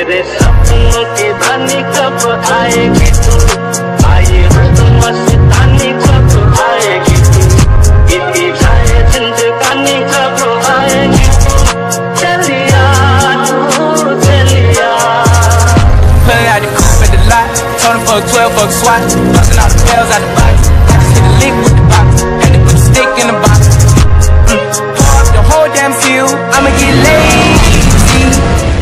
मेरे सपनों की रानी कब आएगी तू, आए हर मस्तानी कब आएगी तू, इतनी जाए जिंदगानी कब आएगी तू, चलिया तू चलिया। Pulling out the coupe at the lot, told him fuck 12, fuck SWAT, busting all the bells out the box.